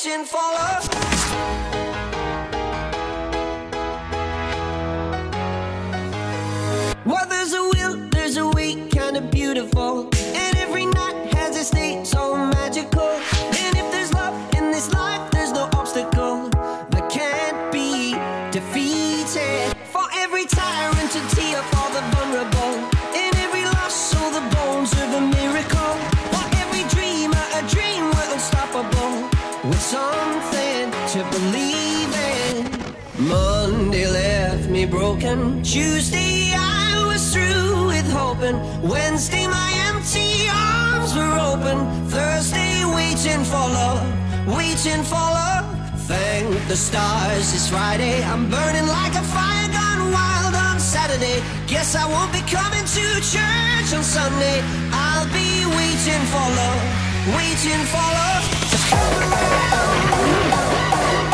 waiting for love. Well, there's a will, there's a way, kinda beautiful, and every night has a state so magical. And if there's love in this life, there's no obstacle that can't be defeated. For every tyrant to tear for the vulnerable, in every loss, so the bones of a miracle. For every dreamer, a dream we're unstoppable, with something to believe in. Monday left me broken, Tuesday I was through with hoping, Wednesday my empty arms were open, Thursday waiting for love, waiting for love. Thank the stars it's Friday, I'm burning like a fire gone wild on Saturday. Guess I won't be coming to church on Sunday. I'll be waiting for love, waiting for love to come around.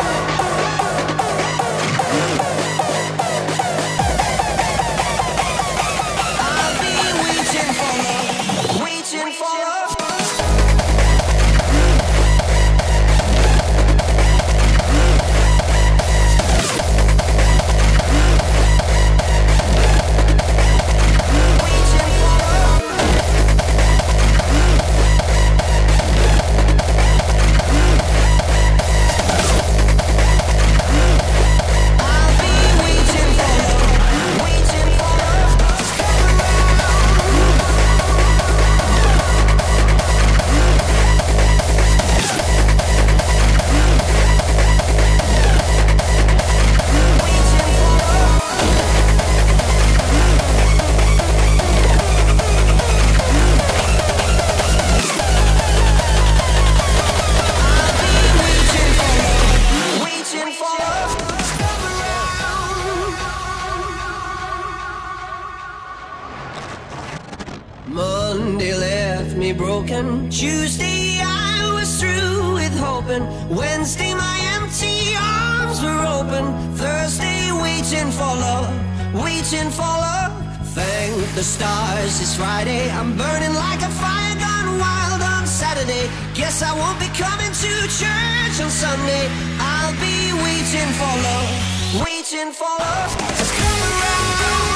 Monday left me broken, Tuesday I was through with hoping, Wednesday my empty arms were open, Thursday waiting for love, waiting for love. Thank the stars it's Friday, I'm burning like a fire gone wild on Saturday. Guess I won't be coming to church on Sunday. I'll be waiting for love, waiting for love to come around.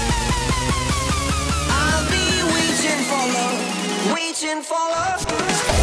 I'll be waiting for love, waiting for love.